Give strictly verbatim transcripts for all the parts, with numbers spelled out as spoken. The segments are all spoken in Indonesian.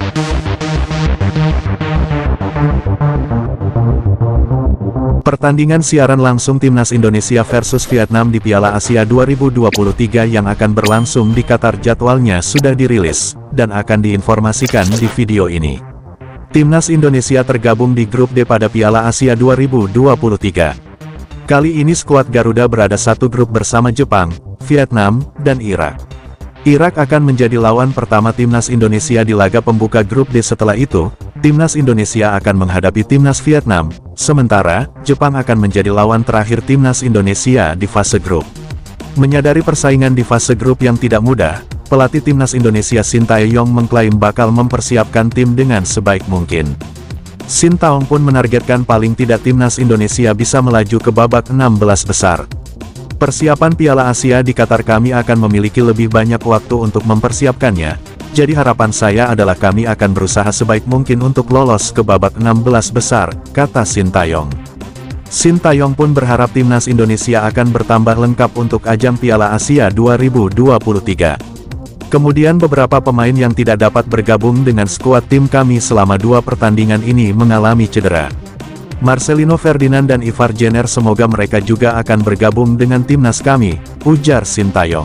Pertandingan siaran langsung Timnas Indonesia versus Vietnam di Piala Asia dua ribu dua puluh tiga yang akan berlangsung di Qatar jadwalnya sudah dirilis, dan akan diinformasikan di video ini. Timnas Indonesia tergabung di grup D pada Piala Asia dua ribu dua puluh tiga. Kali ini skuad Garuda berada satu grup bersama Jepang, Vietnam, dan Irak. Irak akan menjadi lawan pertama Timnas Indonesia di laga pembuka grup D. Setelah itu, Timnas Indonesia akan menghadapi Timnas Vietnam, sementara Jepang akan menjadi lawan terakhir Timnas Indonesia di fase grup. Menyadari persaingan di fase grup yang tidak mudah, pelatih Timnas Indonesia Shin Tae-yong mengklaim bakal mempersiapkan tim dengan sebaik mungkin. Shin Tae-yong pun menargetkan paling tidak Timnas Indonesia bisa melaju ke babak enam belas besar. Persiapan Piala Asia di Qatar kami akan memiliki lebih banyak waktu untuk mempersiapkannya, jadi harapan saya adalah kami akan berusaha sebaik mungkin untuk lolos ke babak enam belas besar, kata Shin Tae-yong. Shin Tae-yong pun berharap Timnas Indonesia akan bertambah lengkap untuk ajang Piala Asia dua ribu dua puluh tiga. Kemudian beberapa pemain yang tidak dapat bergabung dengan skuad tim kami selama dua pertandingan ini mengalami cedera. Marcelino Ferdinand dan Ivar Jenner semoga mereka juga akan bergabung dengan timnas kami, ujar Shin Tae-yong.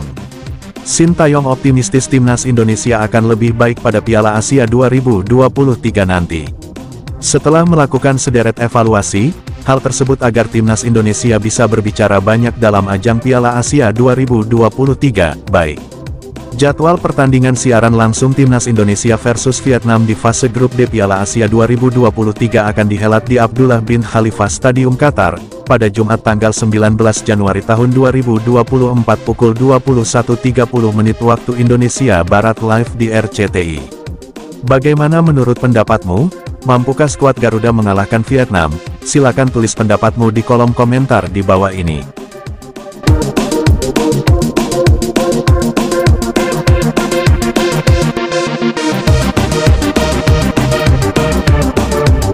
Shin Tae-yong optimistis timnas Indonesia akan lebih baik pada Piala Asia dua ribu dua puluh tiga nanti. Setelah melakukan sederet evaluasi, hal tersebut agar timnas Indonesia bisa berbicara banyak dalam ajang Piala Asia dua ribu dua puluh tiga, baik. Jadwal pertandingan siaran langsung Timnas Indonesia versus Vietnam di fase grup D Piala Asia dua ribu dua puluh tiga akan dihelat di Abdullah bin Khalifa Stadium Qatar, pada Jumat tanggal sembilan belas Januari tahun dua ribu dua puluh empat pukul dua puluh satu tiga puluh menit waktu Indonesia Barat live di R C T I. Bagaimana menurut pendapatmu? Mampukah skuad Garuda mengalahkan Vietnam? Silakan tulis pendapatmu di kolom komentar di bawah ini.